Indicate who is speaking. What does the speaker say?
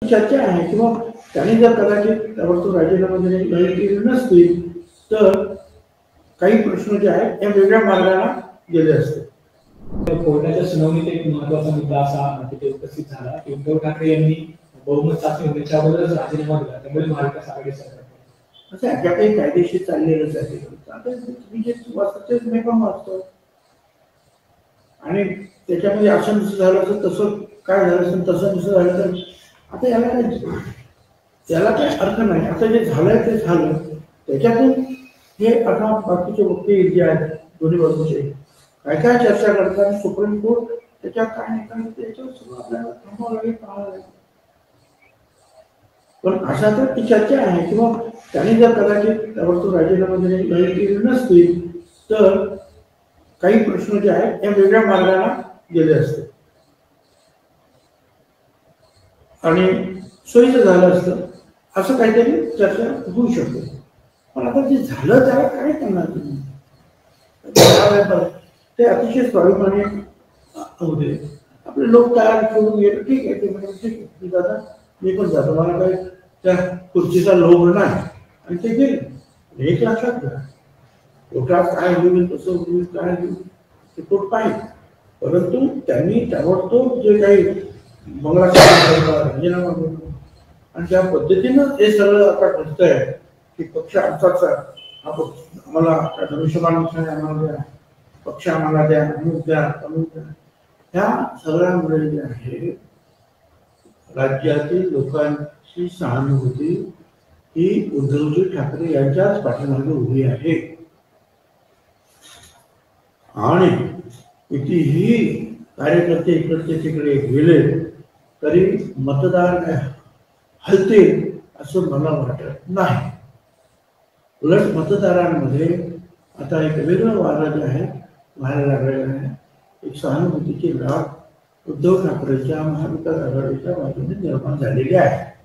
Speaker 1: चर्चा आहे किंवा त्यांनी जर कदाचित त्यावर राजीनामा दिले नसतील तर काही प्रश्न जे आहेत त्या वेगळ्या मार्गाला गेले असते.
Speaker 2: कोर्टाच्या सुनावणीत एक महत्वाचा मुद्दा असा तिथे उपस्थित झाला की उद्धव ठाकरे यांनी बहुमत चाचणी होण्याच्या अगोदरच राजीनामा दिला, त्यामुळे महाविकास आघाडी सरकार
Speaker 1: असं अशा काही कायदेशीर चाललेलंच आहे. आता तुम्ही जे वाचतेच मी पण वाचतो आणि त्याच्यामध्ये असं नसं झालं तर तसं काय झालं असेल तसं नसं झालं तर आता याला काय अर्थ नाही. आता जे झालंय ते झालं, त्याच्यातून हे आता बाकीचे वकील जे आहेत दोन्ही बाजूचे काय काय चर्चा करतात, सुप्रीम कोर्ट त्याच्यात काय निकाल त्याच्यावर सगळं आपल्याला थांबावं लागेल, पाहावं लागेल. पण अशा तर ती चर्चा आहे किंवा त्यांनी जर कदाचित त्यावर राजीनामा दिले नसतील तर काही प्रश्न जे आहेत त्या वेगळ्या मार्गाला गेले असते आणि सोयीचं झालं असतं, असं काहीतरी चर्चा होऊ शकते. पण आता जे झालं त्याला काय करणार तुम्ही? ते अतिशय स्वाभिमानी होते. आपले लोक तयार करून गेले, ठीक आहे ते म्हणजे ठीक आहे की दादा मी पण जातो, मला काही त्या खुर्चीचा लोभ नाही, आणि ते गेले. एक लक्षात घ्या, पोटात काय होईल कसं होईल काय होईल ते पोट पाहिजे, परंतु त्यांनी ताबडतोब जे काही बंगला राजीनामा करतो आणि त्या पद्धतीनं हे सगळं आता घडतंय की पक्ष आमचाच हा पक्ष आम्हाला धनुष्यबाण आम्हाला द्या, पक्ष आम्हाला द्या, अमुक द्या अमुक द्या. ह्या सगळ्यामुळे जे आहे राज्यातील लोकांची सहानुभूती ही उद्धवजी ठाकरे यांच्याच पाठीमागे उभी आहे. आणि कितीही कार्यकर्ते इकडचे तिकडे गेले तरी मतदार हलतील असं मला वाटत नाही. उलट मतदारांमध्ये आता एक वेगळं वारं जे आहे व्हायला लागलेलं आहे. एक सहानुभूतीची लाट उद्धव ठाकरेच्या महाविकास आघाडीच्या बाजूने निर्माण झालेली आहे.